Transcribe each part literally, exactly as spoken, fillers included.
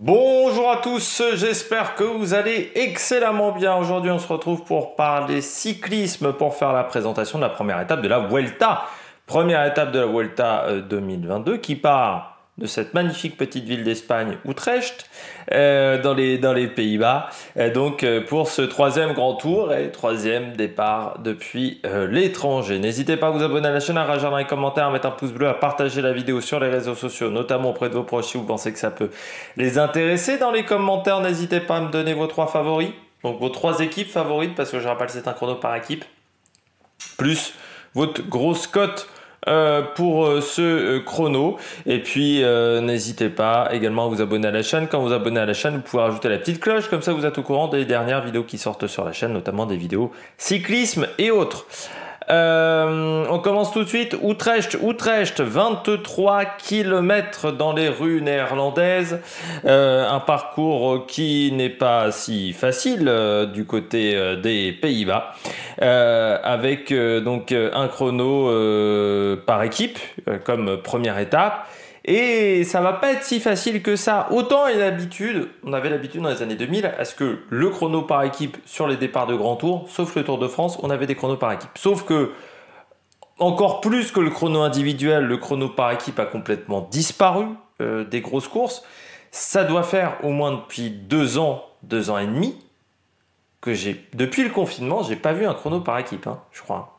Bonjour à tous, j'espère que vous allez excellemment bien. Aujourd'hui, on se retrouve pour parler cyclisme, pour faire la présentation de la première étape de la Vuelta. Première étape de la Vuelta deux mille vingt-deux qui part de cette magnifique petite ville d'Espagne, Utrecht, euh, dans les, dans les Pays-Bas. Et donc, euh, pour ce troisième grand tour et troisième départ depuis euh, l'étranger. N'hésitez pas à vous abonner à la chaîne, à réagir dans les commentaires, à mettre un pouce bleu, à partager la vidéo sur les réseaux sociaux, notamment auprès de vos proches si vous pensez que ça peut les intéresser. Dans les commentaires, n'hésitez pas à me donner vos trois favoris, donc vos trois équipes favorites, parce que je rappelle, c'est un chrono par équipe, plus votre grosse cote Euh, pour euh, ce euh, chrono. Et puis euh, n'hésitez pas également à vous abonner à la chaîne. Quand vous vous abonnez à la chaîne, vous pouvez rajouter la petite cloche, comme ça vous êtes au courant des dernières vidéos qui sortent sur la chaîne, notamment des vidéos cyclisme et autres. Euh, on commence tout de suite. Utrecht, Utrecht, vingt-trois kilomètres dans les rues néerlandaises. Euh, un parcours qui n'est pas si facile euh, du côté euh, des Pays-Bas, euh, avec euh, donc un chrono euh, par équipe euh, comme première étape. Et ça va pas être si facile que ça. Autant et l'habitude, on avait l'habitude dans les années deux mille à ce que le chrono par équipe sur les départs de grand tour, sauf le Tour de France, on avait des chronos par équipe. Sauf que, encore plus que le chrono individuel, le chrono par équipe a complètement disparu euh, des grosses courses. Ça doit faire au moins depuis deux ans, deux ans et demi, que j'ai, depuis le confinement, j'ai pas vu un chrono par équipe, hein, je crois.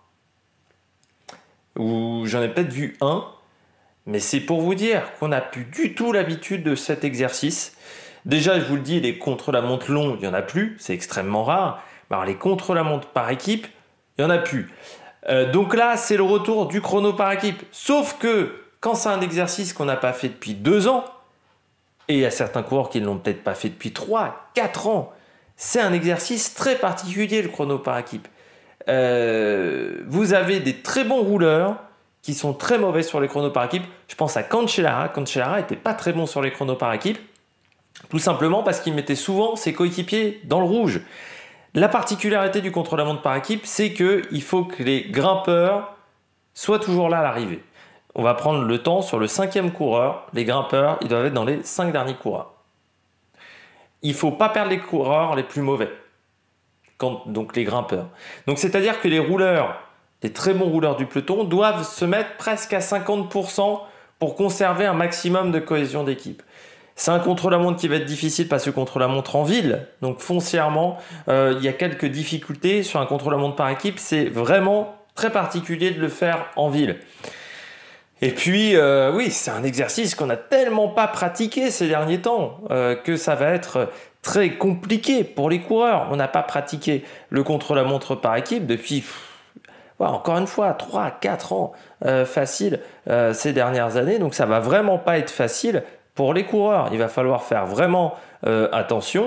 Ou j'en ai peut-être vu un. Mais c'est pour vous dire qu'on n'a plus du tout l'habitude de cet exercice. Déjà, je vous le dis, les contre-la-montre longs, il n'y en a plus, c'est extrêmement rare. Alors, les contre-la-montre par équipe, il n'y en a plus. Euh, donc là, c'est le retour du chrono par équipe. Sauf que, quand c'est un exercice qu'on n'a pas fait depuis deux ans, et il y a certains coureurs qui ne l'ont peut-être pas fait depuis trois, quatre ans, c'est un exercice très particulier, le chrono par équipe. Euh, vous avez des très bons rouleurs qui sont très mauvais sur les chronos par équipe. Je pense à Cancellara. Cancellara n'était pas très bon sur les chronos par équipe, tout simplement parce qu'il mettait souvent ses coéquipiers dans le rouge. La particularité du contre-la-montre par équipe, c'est qu'il faut que les grimpeurs soient toujours là à l'arrivée. On va prendre le temps sur le cinquième coureur. Les grimpeurs, ils doivent être dans les cinq derniers coureurs. Il ne faut pas perdre les coureurs les plus mauvais, quand, donc les grimpeurs. Donc c'est-à-dire que les rouleurs, les très bons rouleurs du peloton doivent se mettre presque à cinquante pour cent pour conserver un maximum de cohésion d'équipe. C'est un contre-la-montre qui va être difficile parce que contre-la-montre en ville, donc foncièrement, euh, il y a quelques difficultés sur un contre-la-montre par équipe. C'est vraiment très particulier de le faire en ville. Et puis, euh, oui, c'est un exercice qu'on n'a tellement pas pratiqué ces derniers temps euh, que ça va être très compliqué pour les coureurs. On n'a pas pratiqué le contre-la-montre par équipe depuis... Ouais, encore une fois, trois à quatre ans euh, facile euh, ces dernières années. Donc ça va vraiment pas être facile pour les coureurs. Il va falloir faire vraiment euh, attention.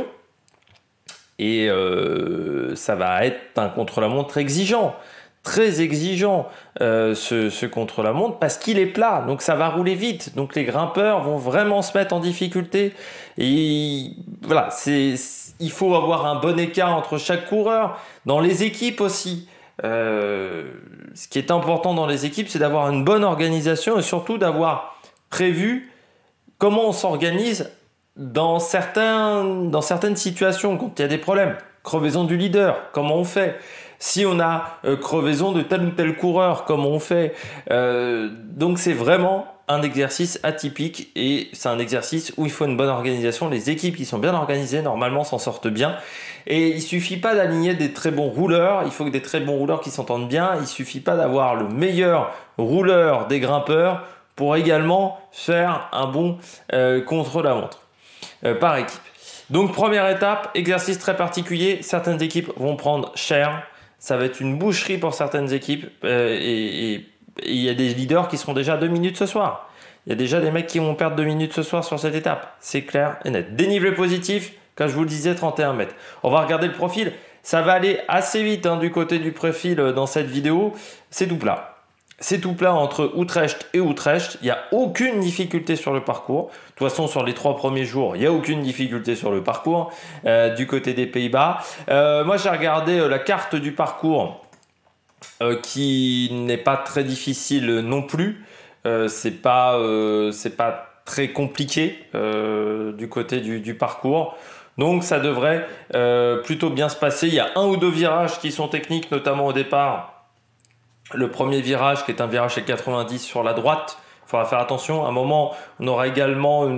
Et euh, ça va être un contre-la-montre exigeant. Très exigeant euh, ce, ce contre-la-montre parce qu'il est plat. Donc ça va rouler vite. Donc les grimpeurs vont vraiment se mettre en difficulté. Et voilà, c'est, il faut avoir un bon écart entre chaque coureur. Dans les équipes aussi. Euh, ce qui est important dans les équipes, c'est d'avoir une bonne organisation et surtout d'avoir prévu comment on s'organise dans, certains, dans certaines situations quand il y a des problèmes. Crevaison du leader, comment on fait? Si on a euh, crevaison de tel ou tel coureur, comment on fait? euh, Donc c'est vraiment un exercice atypique et c'est un exercice où il faut une bonne organisation. Les équipes qui sont bien organisées, normalement, s'en sortent bien. Et il suffit pas d'aligner des très bons rouleurs, il faut que des très bons rouleurs qui s'entendent bien. Il suffit pas d'avoir le meilleur rouleur des grimpeurs pour également faire un bon euh, contre-la-montre euh, par équipe. Donc première étape, exercice très particulier. Certaines équipes vont prendre cher. Ça va être une boucherie pour certaines équipes euh, et, et il y a des leaders qui seront déjà à deux minutes ce soir. Il y a déjà des mecs qui vont perdre deux minutes ce soir sur cette étape. C'est clair et net. Dénivelé positif, comme je vous le disais, trente et un mètres. On va regarder le profil. Ça va aller assez vite hein, du côté du profil dans cette vidéo. C'est tout plat. C'est tout plat entre Utrecht et Utrecht. Il n'y a aucune difficulté sur le parcours. De toute façon, sur les trois premiers jours, il n'y a aucune difficulté sur le parcours euh, du côté des Pays-Bas. Euh, moi, j'ai regardé euh, la carte du parcours euh, qui n'est pas très difficile non plus. Euh, c'est pas, euh, c'est pas très compliqué euh, du côté du, du parcours. Donc ça devrait euh, plutôt bien se passer. Il y a un ou deux virages qui sont techniques, notamment au départ. Le premier virage qui est un virage à quatre-vingt-dix sur la droite. Il faudra faire attention. À un moment, on aura également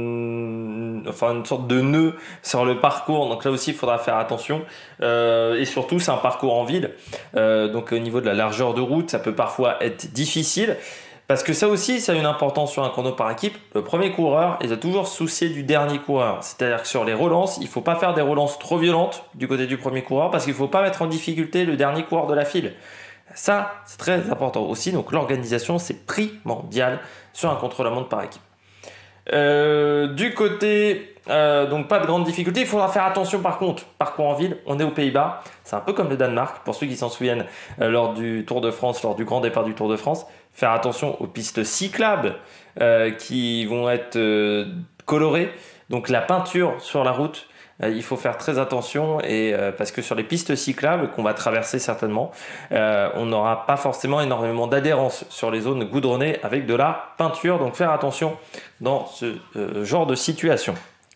une, enfin une sorte de nœud sur le parcours. Donc là aussi, il faudra faire attention. Euh, et surtout, c'est un parcours en ville. Euh, donc au niveau de la largeur de route, ça peut parfois être difficile. Parce que ça aussi, ça a une importance sur un chrono par équipe. Le premier coureur, il doit toujours se soucier du dernier coureur. C'est-à-dire que sur les relances, il ne faut pas faire des relances trop violentes du côté du premier coureur parce qu'il ne faut pas mettre en difficulté le dernier coureur de la file. Ça, c'est très important aussi. Donc l'organisation, c'est primordial sur un contre-la-montre par équipe. Euh, du côté, euh, donc pas de grande difficulté. Il faudra faire attention par contre, parcours en ville, on est aux Pays-Bas. C'est un peu comme le Danemark, pour ceux qui s'en souviennent euh, lors du Tour de France, lors du grand départ du Tour de France. Faire attention aux pistes cyclables euh, qui vont être euh, colorées. Donc la peinture sur la route, euh, il faut faire très attention et, euh, parce que sur les pistes cyclables qu'on va traverser certainement, euh, on n'aura pas forcément énormément d'adhérence sur les zones goudronnées avec de la peinture. Donc faire attention dans ce euh, genre de situation.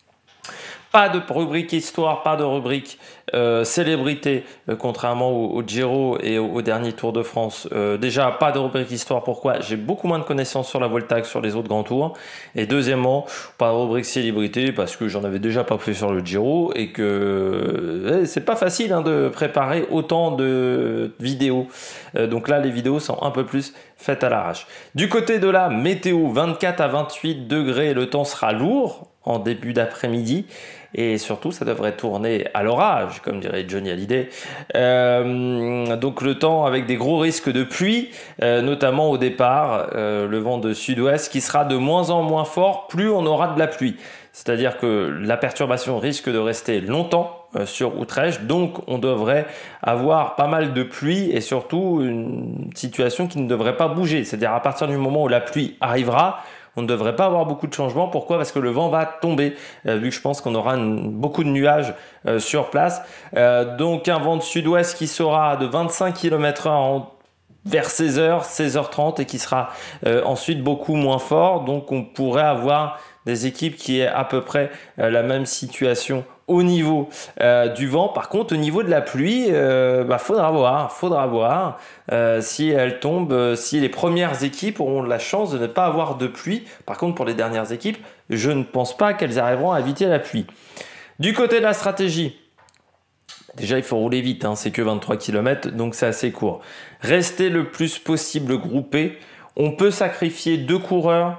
Pas de rubrique histoire, pas de rubrique euh, célébrité, euh, contrairement au, au Giro et au, au dernier Tour de France. Euh, déjà, pas de rubrique histoire. Pourquoi? J'ai beaucoup moins de connaissances sur la Volta que sur les autres grands tours. Et deuxièmement, pas de rubrique célébrité parce que j'en avais déjà pas fait sur le Giro et que euh, c'est pas facile hein, de préparer autant de vidéos. Euh, donc là, les vidéos sont un peu plus faites à l'arrache. Du côté de la météo, vingt-quatre à vingt-huit degrés, le temps sera lourd en début d'après-midi. Et surtout, ça devrait tourner à l'orage, comme dirait Johnny Hallyday. Euh, donc le temps avec des gros risques de pluie, euh, notamment au départ, euh, le vent de sud-ouest qui sera de moins en moins fort, plus on aura de la pluie. C'est-à-dire que la perturbation risque de rester longtemps euh, sur Utrecht, donc on devrait avoir pas mal de pluie et surtout une situation qui ne devrait pas bouger. C'est-à-dire à partir du moment où la pluie arrivera, on ne devrait pas avoir beaucoup de changements. Pourquoi? Parce que le vent va tomber, euh, vu que je pense qu'on aura une, beaucoup de nuages euh, sur place. Euh, donc un vent de sud-ouest qui sera de vingt-cinq kilomètres heure vers seize heures, seize heures trente et qui sera euh, ensuite beaucoup moins fort. Donc on pourrait avoir des équipes qui aient à peu près euh, la même situation au niveau euh, du vent. Par contre, au niveau de la pluie, euh, bah, faudra voir, faudra voir euh, si elle tombe, euh, si les premières équipes auront la chance de ne pas avoir de pluie. Par contre, pour les dernières équipes, je ne pense pas qu'elles arriveront à éviter la pluie. Du côté de la stratégie, déjà, il faut rouler vite, hein, c'est que vingt-trois kilomètres, donc c'est assez court. Rester le plus possible groupé. On peut sacrifier deux coureurs.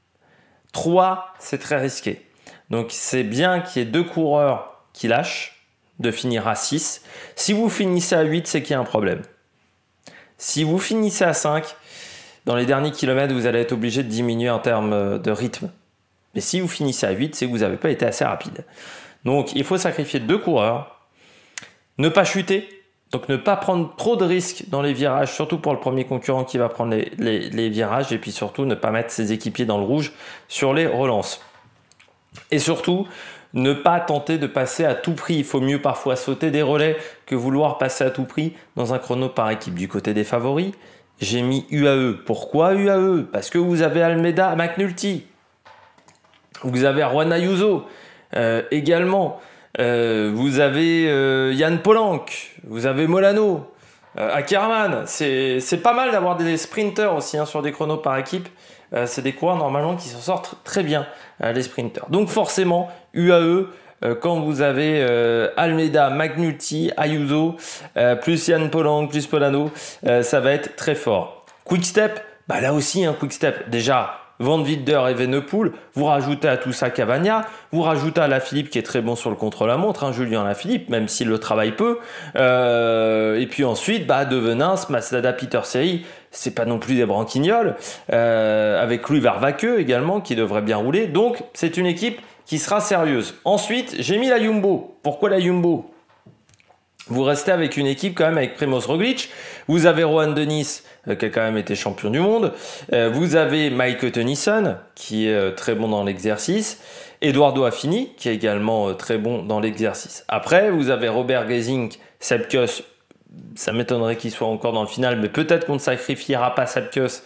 Trois, c'est très risqué. Donc, c'est bien qu'il y ait deux coureurs qui lâchent, de finir à six. Si vous finissez à huit, c'est qu'il y a un problème. Si vous finissez à cinq, dans les derniers kilomètres, vous allez être obligé de diminuer en termes de rythme. Mais si vous finissez à huit, c'est que vous n'avez pas été assez rapide. Donc, il faut sacrifier deux coureurs. Ne pas chuter, donc ne pas prendre trop de risques dans les virages, surtout pour le premier concurrent qui va prendre les, les, les virages, et puis surtout ne pas mettre ses équipiers dans le rouge sur les relances. Et surtout, ne pas tenter de passer à tout prix. Il faut mieux parfois sauter des relais que vouloir passer à tout prix dans un chrono par équipe. Du côté des favoris, j'ai mis U A E. Pourquoi U A E? Parce que vous avez Almeida, McNulty, vous avez Juan Ayuso euh, également. Euh, vous avez euh, Yann Polanc, vous avez Molano, euh, Ackermann. C'est, c'est pas mal d'avoir des sprinters aussi hein, sur des chronos par équipe. Euh, c'est des coureurs normalement qui s'en sortent très bien, euh, les sprinters. Donc forcément, U A E, euh, quand vous avez euh, Almeida, McNulty, Ayuso, euh, plus Yann Polanc, plus Molano, euh, ça va être très fort. Quick Step, bah là aussi un hein, Quick Step. Déjà, Van Wilder et Venepool, vous rajoutez à tout ça Cavagna, vous rajoutez à Lafilippe qui est très bon sur le contre-la-montre, hein, Julien Lafilippe, même s'il le travaille peu. Euh, et puis ensuite, bah, Devenins, Masnada, Peter Seri, c'est pas non plus des branquignoles. Euh, avec Louis Varvaqueux également qui devrait bien rouler. Donc c'est une équipe qui sera sérieuse. Ensuite, j'ai mis la Jumbo. Pourquoi la Jumbo? Vous restez avec une équipe quand même avec Primoz Roglic. Vous avez Rohan Dennis euh, qui a quand même été champion du monde. Euh, vous avez Mike Tennyson qui est euh, très bon dans l'exercice. Eduardo Affini qui est également euh, très bon dans l'exercice. Après, vous avez Robert Gesink, Sepp Kuss. Ça m'étonnerait qu'il soit encore dans le final, mais peut-être qu'on ne sacrifiera pas Sepp Kuss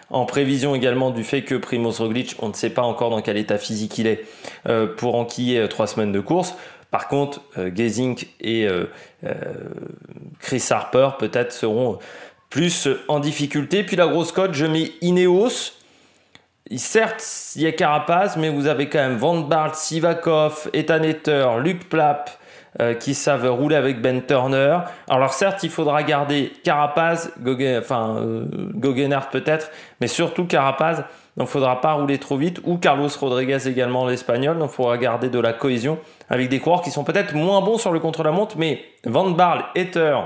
en prévision également du fait que Primoz Roglic, on ne sait pas encore dans quel état physique il est euh, pour enquiller euh, trois semaines de course. Par contre, euh, Gesink et euh, euh, Chris Harper peut-être seront plus en difficulté. Puis la grosse cote, je mets Ineos. Certes, il y a Carapaz, mais vous avez quand même Van Baarle, Sivakov, Ethan Etter, Luc Plapp euh, qui savent rouler avec Ben Turner. Alors certes, il faudra garder Carapaz, Gogen, enfin euh, Gogenhardt peut-être, mais surtout Carapaz. Donc il ne faudra pas rouler trop vite. Ou Carlos Rodriguez également, l'Espagnol. Donc il faudra garder de la cohésion avec des coureurs qui sont peut-être moins bons sur le contre-la-montre, mais Van Baarle, Etter,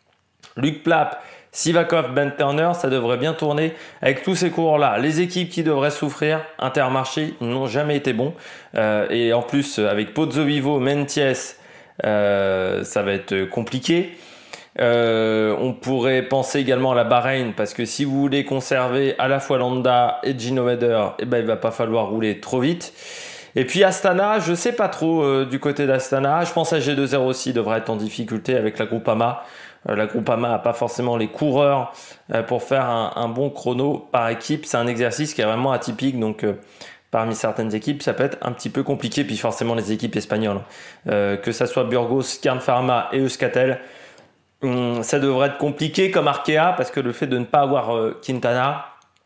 Luc Plapp, Sivakov, Ben Turner, ça devrait bien tourner avec tous ces coureurs-là. Les équipes qui devraient souffrir, Intermarché, n'ont jamais été bons. Euh, et en plus, avec Pozzovivo, Meintjes, euh, ça va être compliqué. Euh, on pourrait penser également à la Bahreïn, parce que si vous voulez conserver à la fois Landa et Gino Meder, eh ben, il ne va pas falloir rouler trop vite. Et puis Astana, je ne sais pas trop euh, du côté d'Astana. Je pense à G deux R aussi devrait être en difficulté avec la Groupama. Euh, la Groupama n'a pas forcément les coureurs euh, pour faire un, un bon chrono par équipe. C'est un exercice qui est vraiment atypique. Donc, euh, parmi certaines équipes, ça peut être un petit peu compliqué. Puis forcément, les équipes espagnoles, euh, que ça soit Burgos, Kern Pharma et Euskaltel, hum, ça devrait être compliqué comme Arkea parce que le fait de ne pas avoir euh, Quintana,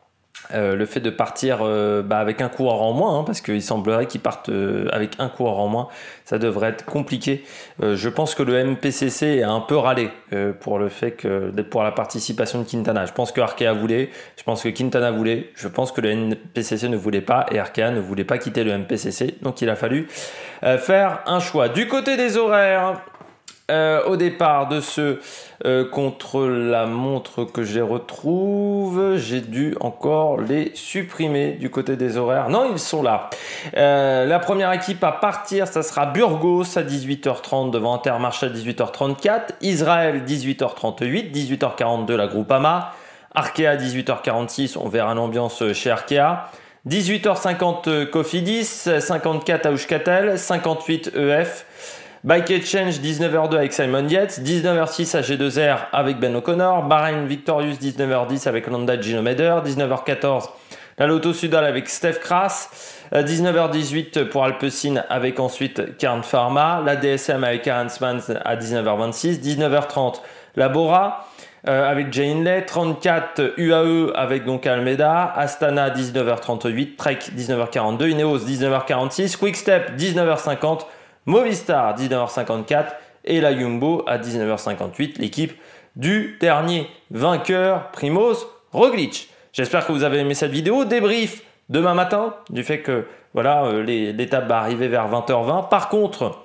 Euh, le fait de partir euh, bah, avec un coureur en moins, hein, parce qu'il semblerait qu'ils partent euh, avec un coureur en moins, ça devrait être compliqué. Euh, je pense que le M P C C a un peu râlé euh, pour le fait que pour la participation de Quintana. Je pense que Arkea voulait, je pense que Quintana voulait, je pense que le M P C C ne voulait pas et Arkea ne voulait pas quitter le M P C C, donc il a fallu euh, faire un choix. Du côté des horaires, Euh, au départ de ce euh, contre-la-montre que je les retrouve, j'ai dû encore les supprimer du côté des horaires. Non, ils sont là. Euh, la première équipe à partir, ça sera Burgos à dix-huit heures trente devant Intermarché à dix-huit heures trente-quatre, Israël dix-huit heures trente-huit, dix-huit heures quarante-deux la Groupama, Arkea à dix-huit heures quarante-six, on verra l'ambiance chez Arkea. dix-huit heures cinquante Cofidis, cinquante-quatre à Euskaltel, cinquante-huit E F. Bike Exchange dix-neuf heures deux avec Simon Yates, dix-neuf heures six à G deux R avec Ben O'Connor, Bahrain Victorious dix-neuf heures dix avec Landa Gino Meder, dix-neuf heures quatorze la Lotto Sudal avec Steph Kras, dix-neuf heures dix-huit pour Alpecin avec ensuite Kern Pharma, la D S M avec Arensman à dix-neuf heures vingt-six, dix-neuf heures trente la Bora euh, avec Jay Hindley, trente-quatre U A E avec donc Almeida, Astana dix-neuf heures trente-huit, Trek dix-neuf heures quarante-deux, Ineos dix-neuf heures quarante-six, Quickstep dix-neuf heures cinquante, Movistar dix-neuf heures cinquante-quatre et la Jumbo à dix-neuf heures cinquante-huit, l'équipe du dernier vainqueur Primoz Roglic. J'espère que vous avez aimé cette vidéo. Débrief demain matin du fait que voilà, euh, l'étape va arriver vers vingt heures vingt. Par contre,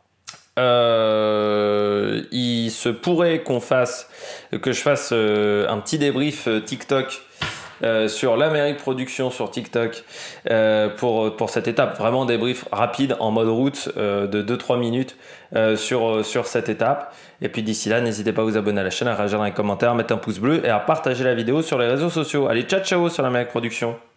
euh, il se pourrait qu'on fasse, que je fasse euh, un petit débrief euh, TikTok Euh, sur l'Amérique Production sur TikTok euh, pour, pour cette étape. Vraiment débrief rapide en mode route euh, de deux trois minutes euh, sur, sur cette étape. Et puis d'ici là, n'hésitez pas à vous abonner à la chaîne, à réagir dans les commentaires, à mettre un pouce bleu et à partager la vidéo sur les réseaux sociaux. Allez, ciao ciao sur l'Amérique Production.